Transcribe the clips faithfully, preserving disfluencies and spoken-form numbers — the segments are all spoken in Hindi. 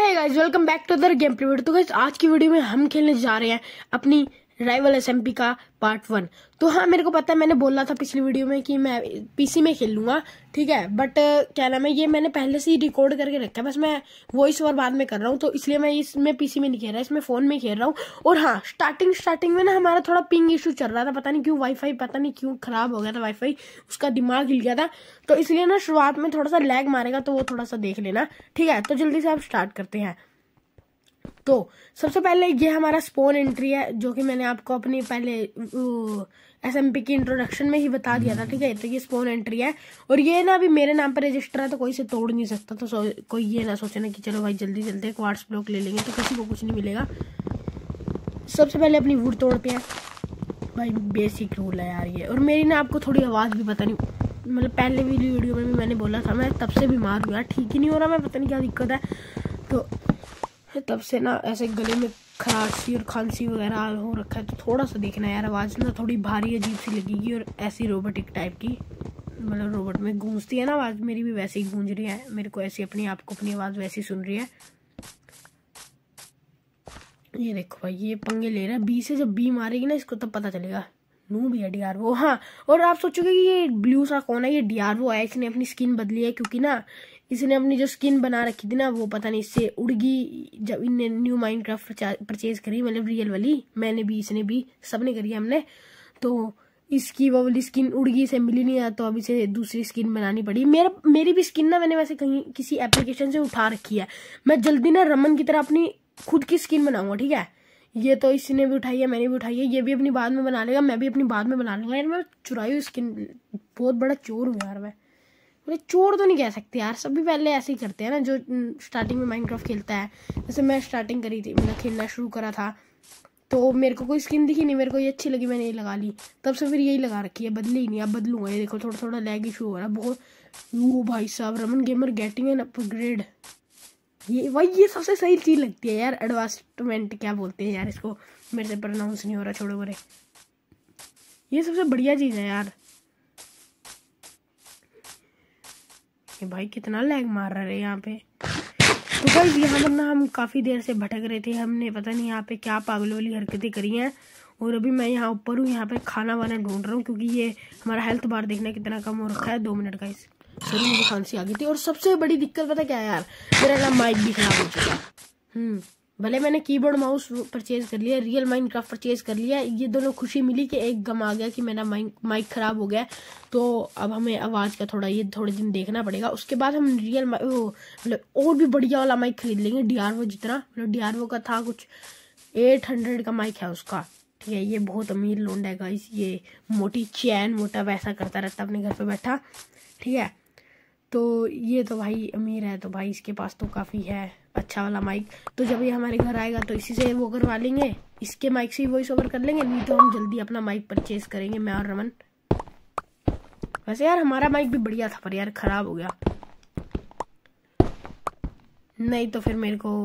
Hey guys, welcome back to other game play video. तो गाइस आज की वीडियो में हम खेलने जा रहे हैं अपनी राइवल एसएमपी का पार्ट वन। तो हाँ, मेरे को पता है, मैंने बोला था पिछली वीडियो में कि मैं पीसी में खेल लूंगा, ठीक है। बट क्या नाम है, ये मैंने पहले से ही रिकॉर्ड करके रखा है, बस मैं वॉइस ओवर बाद में कर रहा हूँ, तो इसलिए मैं इसमें पीसी में नहीं खेल रहा, इसमें फोन में खेल रहा हूँ। और हाँ, स्टार्टिंग स्टार्टिंग में ना हमारा थोड़ा पिंग इशू चल रहा था, पता नहीं क्यों, वाईफाई पता नहीं क्यों खराब हो गया था, वाईफाई उसका दिमाग हिल गया था, तो इसलिए ना शुरुआत में थोड़ा सा लैग मारेगा, तो वो थोड़ा सा देख लेना, ठीक है। तो जल्दी से आप स्टार्ट करते हैं। तो सबसे पहले ये हमारा स्पॉन एंट्री है, जो कि मैंने आपको अपनी पहले एसएमपी की इंट्रोडक्शन में ही बता दिया था, ठीक है। तो ये स्पॉन एंट्री है और ये ना अभी मेरे नाम पर रजिस्टर है, तो कोई से तोड़ नहीं सकता। तो कोई ये ना सोचना कि चलो भाई जल्दी जल्दी क्वार्ट्स ब्लॉक ले लेंगे, तो किसी को कुछ नहीं मिलेगा। सबसे पहले अपनी वुड तोड़ते हैं भाई, बेसिक रूल है यार ये। और मेरी ना आपको थोड़ी आवाज़ भी पता नहीं, मतलब पहले भी वीडियो में भी मैंने बोला था, मैं तब से बीमार हुआ, ठीक ही नहीं हो रहा, मैं पता नहीं क्या दिक्कत है। तो तब से ना ऐसे गले में खराश सी और खांसी वगैरह हो रखा है, तो थोड़ा सा देखना यार, आवाज़ ना थोड़ी भारी अजीब सी लगेगी और ऐसी रोबोटिक टाइप की, मतलब रोबोट में गूंजती है ना आवाज़, मेरी भी वैसे ही गूंज रही है, मेरे को ऐसी अपनी आपको अपनी आवाज़ वैसी सुन रही है। ये देखो भाई, ये पंगे ले रहा है, बी से जब बी मारेगी ना इसको तब पता चलेगा नू भी है डीआरवो। हाँ, और आप सोचोगे कि ये ब्लू सा कौन है, ये डीआरवो है, इसने अपनी स्किन बदली है, क्योंकि ना इसने अपनी जो स्किन बना रखी थी ना, वो पता नहीं इससे उड़ गई जब इनने न्यू माइनक्राफ्ट परचेज करी, मतलब रियल वाली, मैंने भी इसने भी सबने करी हमने, तो इसकी वो वाली स्किन उड़ गई, इसे मिली नहीं है, तो अब इसे दूसरी स्किन बनानी पड़ी। मेरा मेरी भी स्किन ना मैंने वैसे कहीं किसी एप्लीकेशन से उठा रखी है, मैं जल्दी ना रमन की तरह अपनी खुद की स्किन बनाऊंगा, ठीक है। ये तो इसने भी उठाई है, मैंने भी उठाई है, ये भी अपनी बाद में बना लेगा, मैं भी अपनी बाद में बना लूंगा। यार मैं चुराई हुई स्किन, बहुत बड़ा चोर हूँ यार मैं, चोर तो नहीं कह सकते यार, सभी पहले ऐसे ही करते हैं ना जो स्टार्टिंग में माइनक्राफ्ट खेलता है। जैसे मैं स्टार्टिंग करी थी, मैंने खेलना शुरू करा था, तो मेरे को कोई स्किन दिखी नहीं, मेरे को ये अच्छी लगी, मैंने ये लगा ली, तब से फिर यही लगा रखी है, बदली ही नहीं। अब बदलूंगा, ये देखो थोड़ा थोड़ा लैग इशू हो रहा है बहुत। वो भाई साहब, Raman gamer getting an upgrade, ये भाई ये सबसे सही चीज लगती है यार, एडवांसमेंट क्या बोलते हैं यार इसको, मेरे से प्रोनाउंस नहीं हो रहा, छोड़ो बरे, ये सबसे बढ़िया चीज है यार। ये भाई कितना लैग मार रहा है यहाँ पे। तो भाई यहाँ पर ना हम काफी देर से भटक रहे थे, हमने पता नहीं यहाँ पे क्या पागल वाली हरकतें करी हैं, और अभी मैं यहाँ ऊपर हूँ, यहाँ पे खाना वाना ढूंढ रहा हूँ, क्योंकि ये हमारा हेल्थ बार देखना कितना कम हो रखा है। दो मिनट का इस सॉरी, मुझे खांसी आ गई थी। और सबसे बड़ी दिक्कत पता क्या है यार, मेरा ना माइक भी खराब हो चुका है। हम्म भले मैंने कीबोर्ड माउस परचेज कर लिया, रियल माइनक्राफ्ट परचेज कर लिया, ये दोनों खुशी मिली कि एक गम आ गया कि मेरा माइक खराब हो गया, तो अब हमें आवाज़ का थोड़ा ये थोड़े दिन देखना पड़ेगा। उसके बाद हम रियल मतलब और भी बढ़िया वाला माइक खरीद लेंगे, डीआरवो जितना, मतलब डीआरवो का था कुछ एट हंड्रेड का माइक है उसका, ठीक है। ये बहुत अमीर लोंडा है गाइस, ये मोटी चैन मोटा वैसा करता रहता अपने घर पर बैठा, ठीक है। तो ये तो भाई अमीर है, तो भाई इसके पास तो काफ़ी है अच्छा वाला माइक, तो जब ये हमारे घर आएगा तो इसी से वो करवा लेंगे, इसके माइक से ही वॉइस ओवर कर लेंगे, नहीं तो हम जल्दी अपना माइक परचेज करेंगे, मैं और रमन। वैसे यार हमारा माइक भी बढ़िया था, पर यार खराब हो गया, नहीं तो फिर मेरे को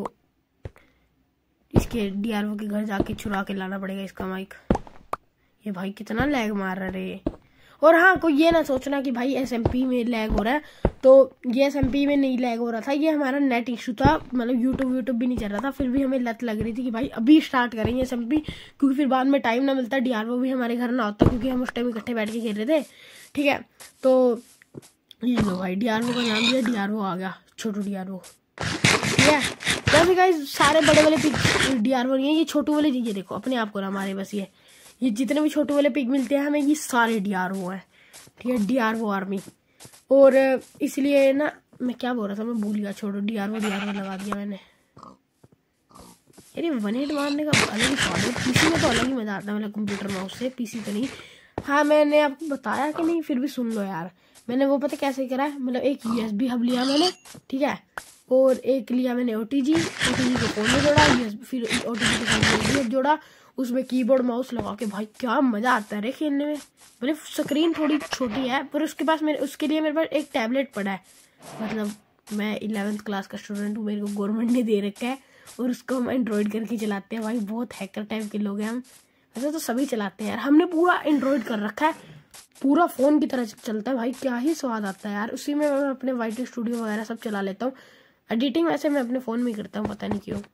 इसके डीआरओ के घर जाके चुरा के लाना पड़ेगा इसका माइक। ये भाई कितना लैग मार रहा है। और हाँ, कोई ये ना सोचना कि भाई एसएमपी में लैग हो रहा है, तो ये एसएमपी में नहीं लैग हो रहा था, ये हमारा नेट इशू था, मतलब यूट्यूब यूट्यूब भी नहीं चल रहा था, फिर भी हमें लत लग रही थी कि भाई अभी स्टार्ट करेंगे एसएमपी, क्योंकि फिर बाद में टाइम ना मिलता, डीआरओ भी हमारे घर ना होता, क्योंकि हम उस टाइम इकट्ठे बैठ के खेल रहे थे, ठीक है। तो ये लो भाई, डीआरओ का नाम दिया, डीआरओ आ गया, छोटू डीआरओ, ठीक है। वैसे गाइस सारे बड़े वाले पिग डीआरओ नहीं है, ये छोटू वाले, ये देखो अपने आप को ना मारे, बस ये ये जितने भी छोटे वाले पिग मिलते हैं हमें, ये सारे डीआरओ हैं, ठीक है, डीआरओ आर्मी। और इसलिए ना मैं क्या बोल रहा था, मैं भूल गया, छोड़ो, डीआरओ डीआरओ लगा दिया मैंने। यार ये वन हिट मारने का अलग ही स्वाद है, पीसी में तो अलग ही मजा आता है, मतलब कंप्यूटर माउस से, पीसी तो नहीं। हाँ, मैंने आपको बताया कि नहीं, फिर भी सुन लो यार, मैंने वो पता कैसे करा है, मतलब एक यूएसबी हब लिया मैंने, ठीक है, और एक लिया मैंने ओटीजी, ओटीजी को फोन में जोड़ा, फिर ओटीजी के साथ यूएसबी जोड़ा, उसमें कीबोर्ड माउस लगा के, भाई क्या मजा आता है रे खेलने में। मतलब स्क्रीन थोड़ी छोटी है, पर उसके पास मेरे उसके लिए मेरे पास एक टैबलेट पड़ा है, मतलब मैं इलेवेंथ क्लास का स्टूडेंट हूँ, मेरे को गवर्नमेंट ने दे रखा है, और उसको हम एंड्रॉइड करके चलाते हैं। भाई बहुत हैकर टाइप के लोग हैं हम, वैसे तो सभी चलाते हैं यार, हमने पूरा एंड्रॉइड कर रखा है, पूरा फोन की तरह चलता है भाई, क्या ही स्वाद आता है यार। उसी में मैं अपने वाइटी स्टूडियो वगैरह सब चला लेता हूँ, एडिटिंग वैसे मैं अपने फ़ोन में ही करता हूँ, पता नहीं क्यों।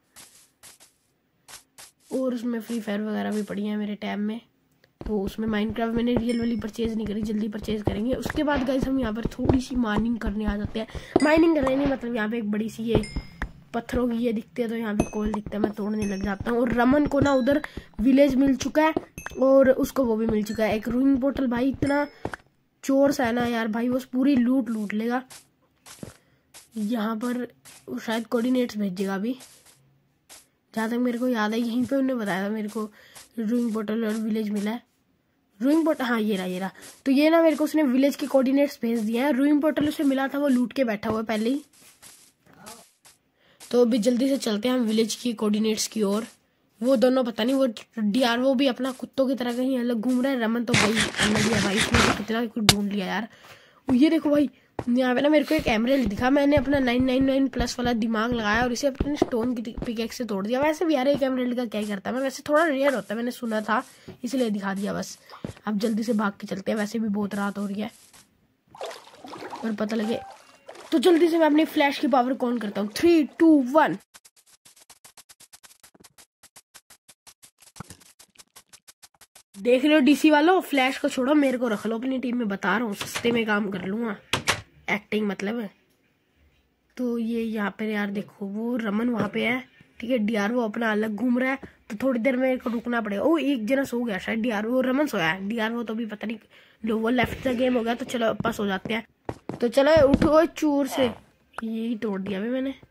और उसमें फ्री फायर वगैरह भी पड़ी है मेरे टैब में। तो उसमें माइनक्राफ्ट मैंने रियल वाली परचेज़ नहीं करी, जल्दी परचेज़ करेंगे। उसके बाद गाइस हम यहाँ पर थोड़ी सी माइनिंग करने आ जाते हैं। माइनिंग करने नहीं, मतलब यहाँ पे एक बड़ी सी ये पत्थरों की ये दिखती है, तो यहाँ पे कोल दिखता है, मैं तोड़ने लग जाता हूँ। और रमन को ना उधर विलेज मिल चुका है और उसको वो भी मिल चुका है, एक रूइंग पोर्टल। भाई इतना चोर सा है ना यार, भाई वो पूरी लूट लूट लेगा। यहाँ पर शायद कोऑर्डिनेट्स भेजेगा अभी, जहाँ तक मेरे को याद है। यहीं पे उन्होंने बताया था मेरे को रूइंग पोर्टल और विलेज मिला है। रूइंग पोर्टल, हाँ ये रहा ये रहा। तो ये ना मेरे को उसने विलेज के कोऑर्डिनेट्स भेज दिए हैं। रूइंग पोर्टल उसे मिला था, वो लूट के बैठा हुआ है पहले ही। तो अभी जल्दी से चलते हैं हम विलेज की कोऑर्डिनेट्स की ओर। वो दोनों पता नहीं, वो डीआर वो भी अपना कुत्तों की तरह कहीं अलग घूम रहा है। रमन तो भाई अलग है भाई, इसने तो कितना कुछ ढूंढ लिया यार। ये देखो भाई, यहाँ पे ना मेरे को एक एमरेल्ड दिखा। मैंने अपना नाइन नाइन नाइन प्लस वाला दिमाग लगाया और इसे अपने स्टोन की पिकेक्स से तोड़ दिया। वैसे भी यार एक एमरेल्ड का क्या करता है, मैं वैसे थोड़ा रेयर होता है, मैंने सुना था इसलिए दिखा दिया बस। अब जल्दी से भाग के चलते हैं, वैसे भी बहुत रात हो रही है और पता लगे तो जल्दी से मैं अपनी फ्लैश की पावर ऑन करता हूँ। Three two one. देख लो डीसी वालों, फ्लैश को छोड़ो, मेरे को रख लो अपनी टीम में, बता रहा हूँ सस्ते में काम कर लूंगा, एक्टिंग मतलब है। तो ये यहाँ पे यार देखो, वो रमन वहाँ पे है, ठीक है। डीआर वो अपना अलग घूम रहा है, तो थोड़ी देर मेरे को रुकना पड़ेगा। ओ एक जना सो गया शायद, डीआर वो रमन सोया है, डीआर वो तो भी पता नहीं लोअर लेफ्ट का गेम हो गया। तो चलो वापस हो जाते हैं। तो चलो उठो चूर से, यही तोड़ दिया भाई मैंने।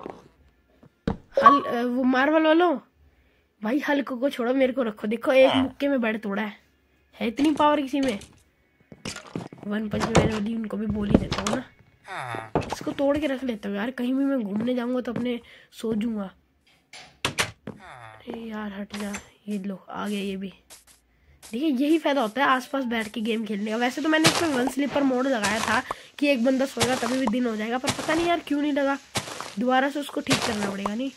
हल वो मार्वल वालों भाई, हल्को को छोड़ो, मेरे को रखो। देखो एक मुक्के में बेड तोड़ा है, है इतनी पावर किसी में। वन पंच में उनको भी बोल ही देता हूँ ना, इसको तोड़ के रख लेता हूँ यार, कहीं भी मैं घूमने जाऊंगा तो अपने सो जूंगा। अरे यार हट जा, ये लो आ गया ये भी। देखिए यही फायदा होता है आसपास बैठ के गेम खेलने का। वैसे तो मैंने इसमें वन स्लीपर मोड लगाया था कि एक बंदा सोएगा तभी भी दिन हो जाएगा, पर पता नहीं यार क्यों नहीं लगा, दोबारा से उसको ठीक करना पड़ेगा। नहीं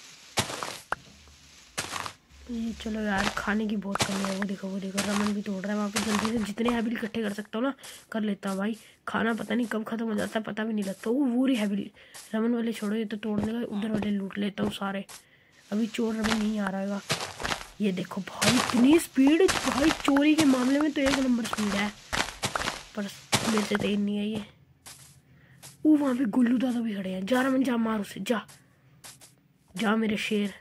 ये चलो यार, खाने की बहुत कमी है। वो देखो वो देखो रमन भी तोड़ रहा है वहाँ पे। जल्दी से जितने हैबिल इकट्ठे कर सकता हूँ ना कर लेता हूँ भाई। खाना पता नहीं कब खत्म हो जाता है, पता भी नहीं लगता। वो पूरी हैबिल रमन वाले छोड़ो, ये तो तोड़ने का, उधर वाले लूट लेता हूँ सारे। अभी चोर रमन नहीं आ रहेगा। ये देखो भाई इतनी स्पीड भाई, चोरी के मामले में तो एक नंबर स्पीड है, पर मेरे से तेज नहीं है ये। वो वहाँ पे गुल्लू दादा भी खड़े हैं। जा रमन जा, मार उसे, जा जा मेरे शेर।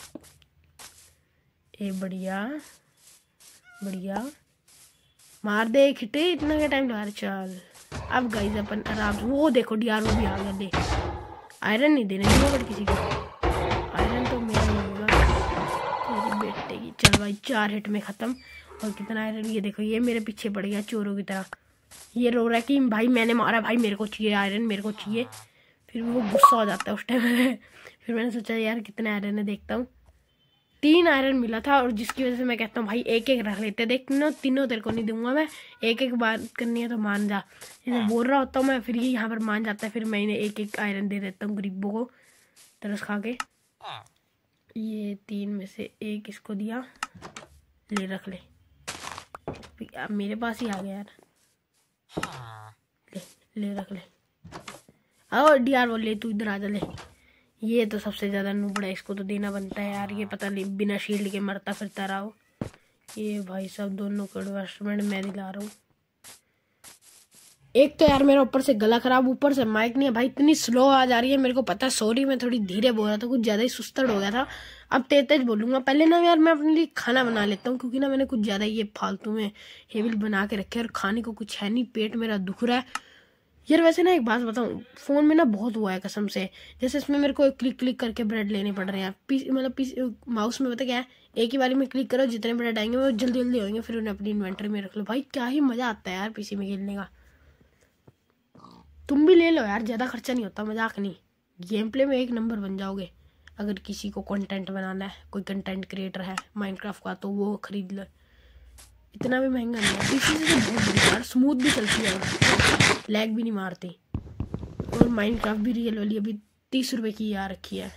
ए बढ़िया बढ़िया, मार दे खिटे, इतना क्या टाइम लगा रहे। चल अब गाइस अपन आराम से। वो देखो डीआर वो भी आ गया। देख आयरन नहीं देने होगा किसी को, आयरन तो मेरा ही होगा तेरी बेटे की। चल भाई चार हिट में खत्म। और कितना आयरन, ये देखो ये मेरे पीछे पड़ गया चोरों की तरह। ये रो रहा है कि भाई मैंने मारा, भाई मेरे को चाहिए आयरन, मेरे को चाहिए। फिर वो गुस्सा हो जाता है उस टाइम। फिर मैंने सोचा यार कितने आयरन है देखता हूँ। तीन आयरन मिला था, और जिसकी वजह से मैं कहता हूँ भाई एक एक रख लेते। देख तीनों तीनों तेरे को नहीं दूंगा मैं, एक एक बात करनी है तो मान जा। जैसे बोल रहा होता हूँ मैं, फिर ये यहाँ पर मान जाता है। फिर मैं इन्हें एक एक आयरन दे देता हूँ गरीबों को तरस खा के। ये तीन में से एक इसको दिया, ले रख ले। अब मेरे पास ही आ गया यार, ले ले रख ले। और डीआर वो ले, तू इधर आ जा ले। ये तो सबसे ज्यादा नूबड़ा है, इसको तो देना बनता है यार। ये पता नहीं बिना शील्ड के मरता फिरता रहा हो। ये भाई सब दोनों को इन्वेस्टमेंट मैं दिला रहा हूँ। एक तो यार मेरा ऊपर से गला खराब, ऊपर से माइक नहीं है भाई, इतनी स्लो आवाज आ रही है मेरे को पता है। सॉरी मैं थोड़ी धीरे बोल रहा था, कुछ ज्यादा ही सुस्तड़ हो गया था। अब तेज तेज बोलूंगा। पहले ना यार मैं अपने लिए खाना बना लेता हूँ, क्योंकि ना मैंने कुछ ज्यादा ये फालतू में हेविल बना के रखे और खाने को कुछ है नहीं, पेट मेरा दुख रहा है यार। वैसे ना एक बात बताऊं, फोन में ना बहुत हुआ है कसम से। जैसे इसमें मेरे को क्लिक क्लिक करके ब्रेड लेने पड़ रहे हैं। पीस मतलब पीस माउस में पता क्या है, एक ही बारी में क्लिक करो, जितने ब्रेड आएंगे वो जल्दी जल्दी होंगे, फिर उन्हें अपनी इन्वेंटरी में रख लो। भाई क्या ही मजा आता है यार पीसी में खेलने का। तुम भी ले लो यार, ज्यादा खर्चा नहीं होता, मजाक नहीं। गेम प्ले में एक नंबर बन जाओगे। अगर किसी को कंटेंट बनाना है, कोई कंटेंट क्रिएटर है माइनक्राफ्ट का, तो वो खरीद लो। इतना भी महंगा नहीं है, पीसी से तो बहुत बढ़िया यार, स्मूथ भी चलती है, लैग भी नहीं मारती। और माइनक्राफ्ट भी रियल वाली अभी तीस रुपए की आ रखी है।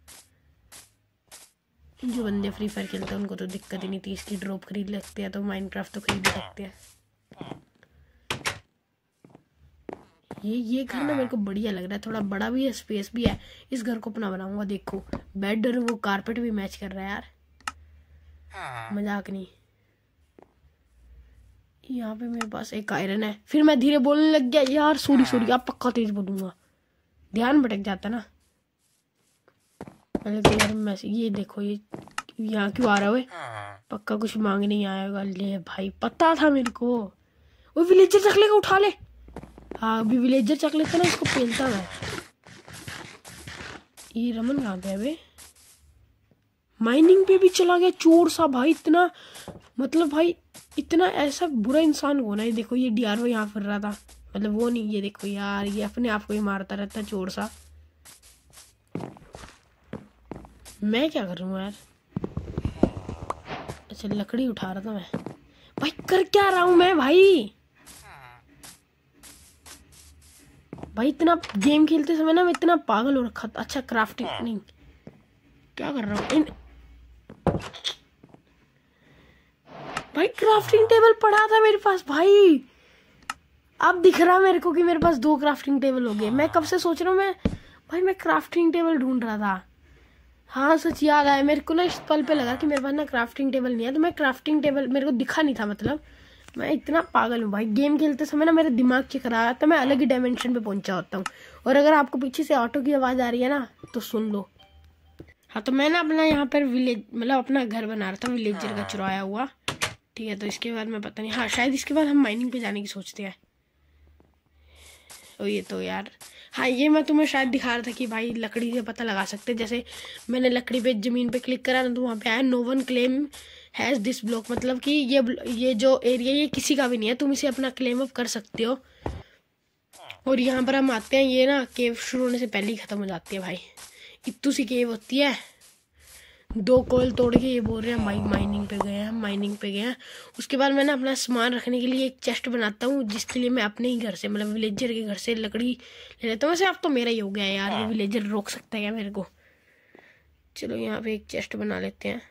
जो बंदे फ्री फायर खेलते हैं उनको तो दिक्कत ही नहीं, तीस की ड्रॉप खरीद लेते हैं, तो माइनक्राफ्ट तो खरीद सकते हैं। ये ये घर ना मेरे को बढ़िया लग रहा है, थोड़ा बड़ा भी है, स्पेस भी है। इस घर को अपना बनाऊंगा। देखो बेड और वो कारपेट भी मैच कर रहा है यार, मजाक नहीं। यहाँ पे मेरे पास एक आयरन है। फिर मैं धीरे बोलने लग गया यार, सॉरी सॉरी, आप पक्का तेज बोलूंगा, ध्यान भटक जाता ना। पहले तो यार मैं ये देखो, ये यहाँ क्यों आ रहा है? पक्का कुछ मांग नहीं आएगा। ले भाई, पता था मेरे को। वो विलेजर चकले का उठा ले। हाँ अभी विलेजर चक लेता ना, इसको पेलता मैं। ये रमन कहाँ पे है बे? माइनिंग पे भी चला गया चोर सा भाई। इतना मतलब भाई, इतना ऐसा बुरा इंसान होना है। देखो ये डीआरओ यहाँ फिर रहा था, मतलब वो नहीं, ये देखो यार, ये अपने आप को ही मारता रहता चोर सा। मैं क्या कर रहा हूँ यार? अच्छा लकड़ी उठा रहा था मैं। भाई कर क्या रहा हूँ मैं भाई? भाई इतना गेम खेलते समय ना मैं इतना पागल हो रखा था। अच्छा क्राफ्टिंग नहीं, क्या कर रहा हूँ इन... भाई क्राफ्टिंग टेबल पड़ा था मेरे पास भाई। अब दिख रहा मेरे को कि मेरे पास दो क्राफ्टिंग टेबल हो गए। मैं कब से सोच रहा हूँ मैं भाई, मैं क्राफ्टिंग टेबल ढूंढ रहा था। हाँ सच याद आया मेरे को ना, इस पल पे लगा कि मेरे पास ना क्राफ्टिंग टेबल नहीं है, तो मैं क्राफ्टिंग टेबल मेरे को दिखा नहीं था। मतलब मैं इतना पागल हूँ भाई, गेम खेलते समय ना मेरा दिमाग चकरा रहा था, मैं अलग ही डायमेंशन पे पहुंचा होता हूँ। और अगर आपको पीछे से ऑटो की आवाज आ रही है ना तो सुन लो। हाँ तो मैं ना अपना यहाँ पर विलेज मतलब अपना घर बना रहा था विलेजर का चुराया हुआ, ठीक है। तो इसके बाद मैं पता नहीं, हाँ शायद इसके बाद हम माइनिंग पे जाने की सोचते हैं। और ये तो यार, हाँ ये मैं तुम्हें शायद दिखा रहा था कि भाई लकड़ी से पता लगा सकते। जैसे मैंने लकड़ी पे जमीन पे क्लिक करा ना तो वहाँ पे आया no one claim has this block, मतलब कि ये ये जो एरिया ये किसी का भी नहीं है, तुम इसे अपना क्लेम अप कर सकते हो। और यहाँ पर हम आते हैं, ये ना केव शुरू होने से पहले ही ख़त्म हो जाती है भाई। इतनी सी केव होती है। दो कोयल तोड़ के ये बोल रहे हैं भाई माइनिंग पे गए हैं, माइनिंग पे गए हैं। उसके बाद मैं ना अपना सामान रखने के लिए एक चेस्ट बनाता हूँ, जिसके लिए मैं अपने ही घर से मतलब विलेजर के घर से लकड़ी ले लेता हूँ। वैसे अब तो मेरा ही हो गया है यार, विलेजर रोक सकता है क्या मेरे को? चलो यहाँ पे एक चेस्ट बना लेते हैं।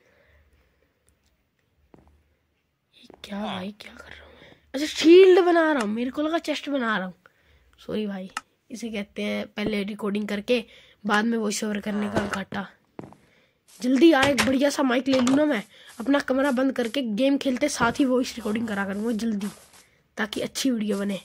ये क्या भाई, क्या कर रहा हूँ मैं? अच्छा शील्ड बना रहा हूँ, मेरे को लगा चेस्ट बना रहा हूँ। सॉरी भाई, इसे कहते हैं पहले रिकॉर्डिंग करके बाद में वॉइस ओवर करने का घाटा। जल्दी आ, एक बढ़िया सा माइक ले लूँ ना मैं, अपना कमरा बंद करके गेम खेलते साथ ही वॉइस रिकॉर्डिंग करा करूँगा जल्दी, ताकि अच्छी वीडियो बने।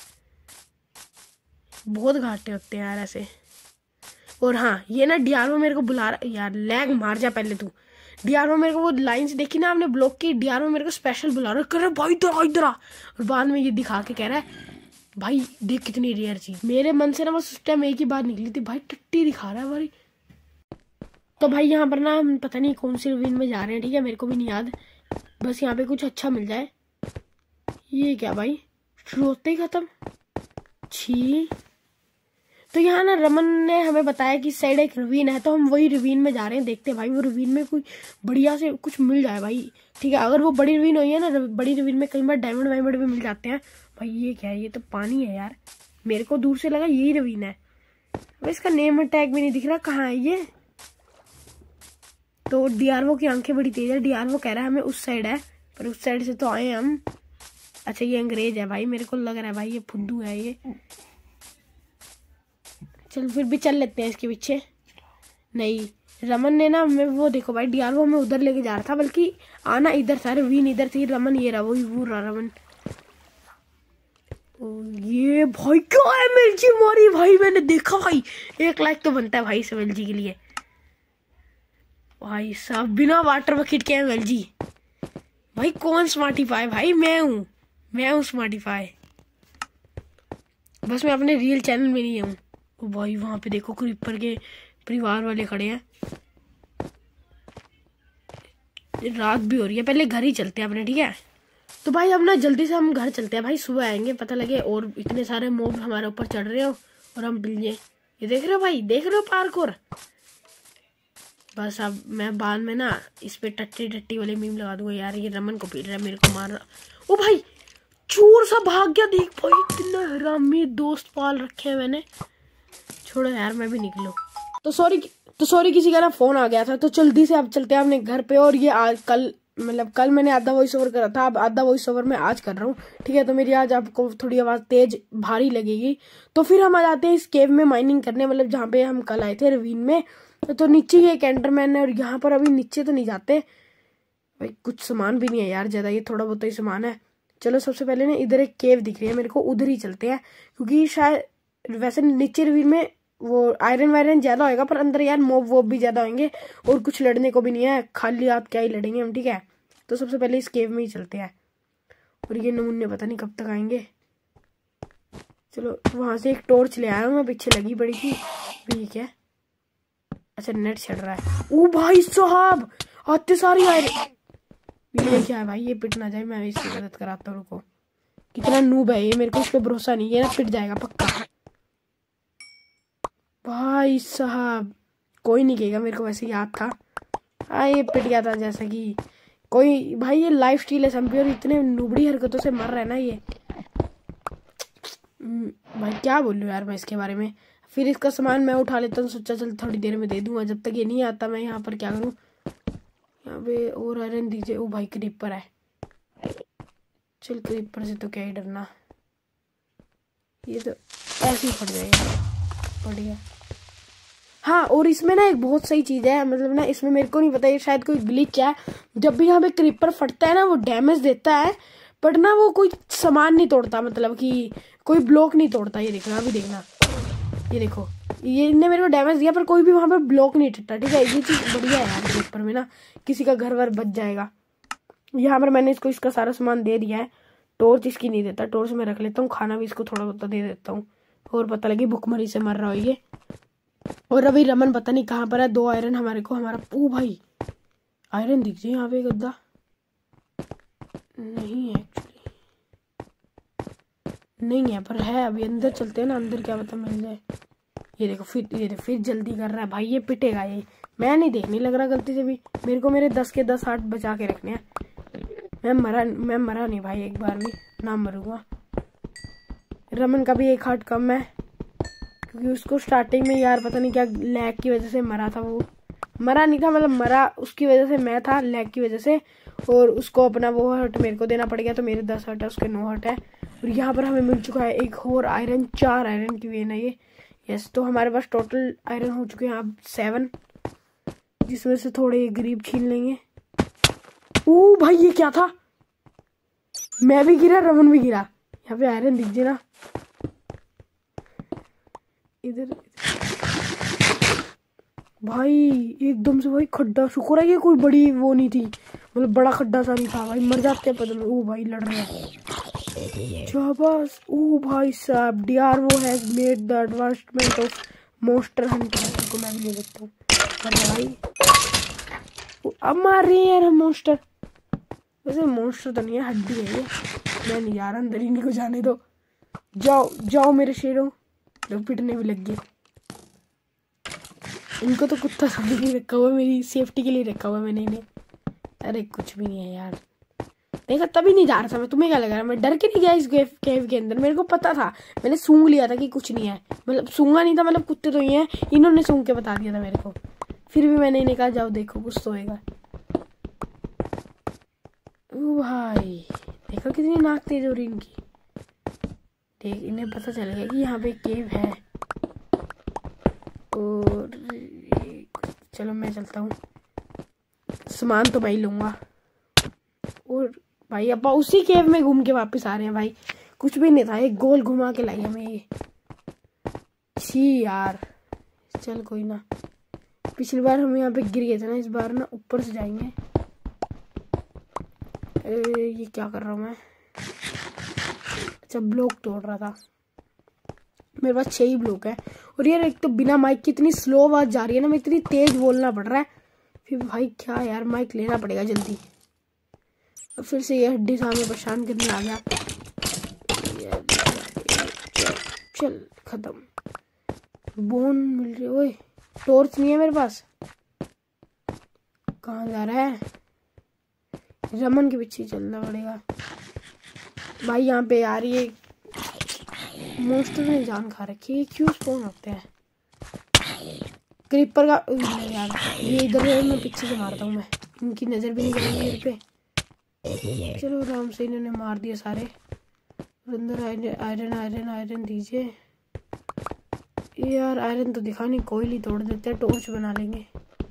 बहुत घाटे होते हैं यार ऐसे। और हाँ ये ना डीआरओ मेरे को बुला रहा यार, लैग मार जा पहले तू। डीआरओ मेरे को वो लाइंस देखी ना आपने ब्लॉक की, डीआरओ मेरे को स्पेशल बुला रहा, कह रहा भाई इधर इधर आ, और बाद में ये दिखा के कह रहा है भाई देख कितनी रेयर चीज। मेरे मन से ना बस उस टाइम एक ही बात निकली थी, भाई टट्टी दिखा रहा है भाई। तो भाई यहाँ पर ना हम पता नहीं कौन सी रवीन में जा रहे हैं, ठीक है, मेरे को भी नहीं याद, बस यहाँ पे कुछ अच्छा मिल जाए। ये क्या भाई, शुरू होते ही खत्म, छी। तो यहाँ ना रमन ने हमें बताया कि साइड एक रवीन है, तो हम वही रवीन में जा रहे हैं। देखते हैं भाई वो रवीन में कोई बढ़िया से कुछ मिल जाए भाई, ठीक है। अगर वो बड़ी रवीन हुई है ना, बड़ी रवीन में कई बार डायमंड वायमंड भी मिल जाते हैं भाई। ये क्या है, ये तो पानी है यार, मेरे को दूर से लगा यही रवीन है। अब इसका नेम टैग भी नहीं दिख रहा, कहाँ है ये? तो डीआरओ की आंखें बड़ी तेज है, डीआरओ कह रहा है हमें उस साइड है, पर उस साइड से तो आए हम। अच्छा ये अंग्रेज है भाई, मेरे को लग रहा है भाई ये फुद्दू है ये। चल फिर भी चल लेते हैं इसके पीछे। नहीं रमन ने ना हमें वो देखो भाई, डीआरओ हमें उधर लेके जा रहा था, बल्कि आना इधर था, रवीन इधर थी, रमन ये रहा, वही वो रहा रमन। ये भाई क्या है, एमएलजी मारी भाई, मैंने देखा भाई। एक लाइक तो बनता है भाई इस एमएलजी के लिए भाई साहब, बिना वाटर बकेट के एमएलजी भाई। कौन स्मार्टिफाई भाई? मैं हूँ, मैं हूँ स्मार्टिफाई, बस मैं अपने रियल चैनल में नहीं हूँ। ओ भाई वहां पे देखो क्रीपर के परिवार वाले खड़े हैं, रात भी हो रही है, पहले घर ही चलते हैं अपने, ठीक है। तो भाई अब ना जल्दी से हम घर चलते हैं भाई, सुबह आएंगे पता लगे और इतने सारे मॉब हमारे ऊपर चढ़ रहे हो और हम पिल जाए। ये देख रहे हो भाई, देख रहे हो पार्कोर? बस अब मैं बाद में ना इस पे टट्टी टट्टी वाले मीम लगा दूंगा। यार ये रमन को पीट रहा है, मेरे को मार रहा। ओ भाई चोर सा भाग गया, देख भाई इतना हरामी दोस्त पाल रखे हैं मैंने। छोड़ो यार मैं भी निकलो। तो सॉरी तो सॉरी किसी का ना फोन आ गया था, तो जल्दी से अब चलते हैं अपने घर पे। और ये आज कल मतलब कल मैंने आधा वॉइस ओवर करा था, अब आधा वॉइस ओवर मैं आज कर रहा हूँ, ठीक है। तो मेरी आज आपको थोड़ी आवाज़ तेज भारी लगेगी। तो फिर हम आ जाते हैं इस केव में माइनिंग करने, मतलब जहाँ पे हम कल आए थे रवीन में। तो, तो नीचे ही एक एंडरमैन है और यहाँ पर अभी नीचे तो नहीं जाते भाई, कुछ सामान भी नहीं है यार ज़्यादा, ये थोड़ा बहुत ही सामान है। चलो सबसे पहले ना इधर एक केव दिख रही है मेरे को, उधर ही चलते हैं, क्योंकि शायद वैसे नीचे रवीन में वो आयरन वायरन ज्यादा होएगा, पर अंदर यार मोब वोब भी ज्यादा होंगे और कुछ लड़ने को भी नहीं है, खाली हाथ क्या ही लड़ेंगे हम, ठीक है। तो सबसे पहले इस केव में ही चलते हैं। और ये नमूने पता नहीं कब तक आएंगे। चलो वहां से एक टॉर्च ले आया हूँ मैं, पीछे लगी पड़ी थी। ठीक है, अच्छा नेट चढ़ रहा है। ओ भाई साहब आते सारी आयरन, ये क्या है भाई, ये पिट ना जाए, मैं इसकी मदद कराता हूँ। रुको, कितना नूब है ये, मेरे को इस पे भरोसा नहीं है ना, पिट जाएगा पक्का। भाई साहब कोई नहीं कहेगा, मेरे को वैसे याद था। हाँ ये पिट गया था जैसा कि कोई। भाई ये लाइफ स्टील एसएमपी और इतने नुबड़ी हरकतों से मर रहा है ना ये, भाई क्या बोलूं यार मैं इसके बारे में। फिर इसका सामान मैं उठा लेता हूँ, सोचा चल थोड़ी देर में दे दूंगा, जब तक ये नहीं आता मैं यहाँ पर क्या करूँ। यहाँ पे और आयरन दीजिए। ओ भाई क्रीपर है, चल क्रीपर से तो क्या ही डरना, ये तो ऐसे ही फट जाएगा, बढ़िया। हाँ और इसमें ना एक बहुत सही चीज है, मतलब ना इसमें मेरे को नहीं पता, ये शायद कोई ग्लिच है। जब भी यहाँ पे क्रीपर फटता है ना वो डैमेज देता है, बट ना वो कोई सामान नहीं तोड़ता, मतलब कि कोई ब्लॉक नहीं तोड़ता। ये देखना, अभी देखना, ये देखो, ये इनने मेरे को डैमेज दिया पर कोई भी वहां पे ब्लॉक नहीं टूटा, ठीक है। ये चीज बढ़िया है यार, क्रीपर में ना किसी का घर वर बच जाएगा। यहाँ पर मैंने इसको इसका सारा सामान दे दिया है। टॉर्च इसकी नहीं देता, टॉर्च में रख लेता हूँ, खाना भी इसको थोड़ा बहुत दे देता हूँ, और पता लगे भुखमरी से मर रहा हो ये। और अभी रमन पता नहीं कहाँ पर है। दो आयरन हमारे को, हमारा ओ भाई आयरन दिख जाए यहाँ पे, गद्दा नहीं है एक्चुअली, नहीं है पर है। अभी अंदर चलते हैं ना, अंदर क्या पता मिल जाए। ये देखो फिर, ये देखो फिर जल्दी कर रहा है भाई, ये पिटेगा ये, मैं नहीं देखने लग रहा गलती से भी। मेरे को मेरे दस के दस हार्ट बचा के रखने हैं। मैं मरा मैं मरा नहीं भाई, एक बार भी ना मरूंगा। रमन का भी एक हार्ट कम है, क्योंकि उसको स्टार्टिंग में यार पता नहीं क्या लैग की वजह से मरा था। वो मरा नहीं था, मतलब मरा उसकी वजह से मैं था, लैग की वजह से, और उसको अपना वो हर्ट मेरे को देना पड़ गया। तो मेरे दस हर्ट है, उसके नौ हर्ट है। और यहाँ पर हमें मिल चुका है एक और आयरन, चार आयरन की वेन है ये। यस, तो हमारे पास टोटल आयरन हो चुके हैं अब सेवन, जिसमें से थोड़े गरीब छीन लेंगे। ओ भाई ये क्या था, मैं भी गिरा, रमन भी गिरा। यहाँ पे आयरन दीजिए ना, इधर भाई एकदम से भाई खड्डा, शुक्र है ये कोई बड़ी वो नहीं थी, मतलब बड़ा खड्डा सा नहीं था भाई, मर जाते पता नहीं। ओ भाई लड़ रहे हैं शाबाश। ओ भाई साहब, DRO has made the advancement of monster hunter, को मैं भी ले लेता हूँ भाई। अब मार रहे हैं यार हम मॉन्स्टर, वैसे मॉन्स्टर तो नहीं है, हड्डी है ये। मैं नहीं यार अंदर ही नहीं को जाने दो, जाओ जाओ मेरे शेरों, लोग पिटने भी लग गए। इनको तो कुत्ता समझ के रखा हुआ, मेरी सेफ्टी के लिए रखा हुआ मैंने इन्हें। अरे कुछ भी नहीं है यार, देखा तभी नहीं जा रहा था मैं, तुम्हें क्या लग रहा है मैं डर के नहीं गया इस केव के अंदर, मेरे को पता था, मैंने सूंघ लिया था कि कुछ नहीं है, मतलब सूंघा नहीं था, मतलब कुत्ते तो ही हैं, इन्होंने सूंघ के बता दिया था मेरे को। फिर भी मैंने इन्हें कहा जाओ देखो कुछ तो होएगा। ओ भाई देखो कितनी नाक तेज हो रही इनकी, देख इन्हें पता चल गया कि यहाँ पे केव है। और चलो मैं चलता हूँ, सामान तो मैं ही लूंगा। और भाई अब उसी केव में घूम के वापस आ रहे हैं भाई, कुछ भी नहीं था, एक गोल घुमा के लाई हमें ये। छी यार, चल कोई ना, पिछली बार हम यहाँ पे गिर गए थे ना, इस बार ना ऊपर से जाएंगे। ए, ये क्या कर रहा हूँ मैं, अच्छा ब्लॉक तोड़ रहा था। मेरे पास छह ही ब्लॉक है, और यार एक तो बिना माइक की इतनी स्लो आवाज जा रही है ना, मैं इतनी तेज बोलना पड़ रहा है। फिर भाई क्या यार, माइक लेना पड़ेगा जल्दी। और फिर से ये हड्डी सामने परेशान करने आ गया। चल, चल खत्म, बोन मिल रही। ओए टॉर्च नहीं है मेरे पास, कहाँ जा रहा है, रमन के पीछे चलना पड़ेगा भाई। यहाँ पे यार ये मॉन्स्टर ने जान खा रखी है, क्यों स्पॉन होते हैं क्रीपर का यार। ये इधर मैं पीछे से मारता हूँ मैं, इनकी नजर भी नहीं गई मेरे पे। चलो आराम से इन्होंने मार दिए सारे। अंदर आयरन आयरन आयरन दीजिए यार। आयरन तो दिखा नहीं, कोयल ही तोड़ देते हैं, टॉर्च बना लेंगे।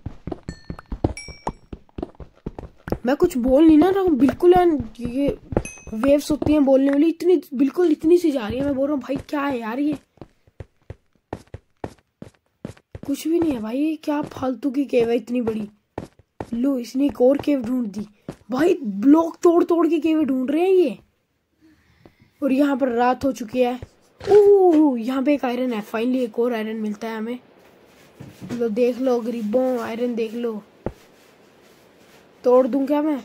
मैं कुछ बोल नहीं ना रहा हूँ बिल्कुल। ये वेव्स होती हैं बोलने वाली, इतनी बिल्कुल इतनी सी जा रही है। मैं बोल रहा हूँ भाई क्या है यार, ये कुछ भी नहीं है भाई। ये क्या फालतू की केव है इतनी बड़ी। लो इसने एक और केव ढूंढ दी भाई। ब्लॉक तोड़ तोड़ के केव ढूंढ रहे हैं ये। और यहाँ पर रात हो चुकी है। ओह यहाँ पे एक आयरन है, फाइनली एक और आयरन मिलता है हमें। लो देख लो गरीबों, आयरन देख लो। तोड़ दूं क्या मैं?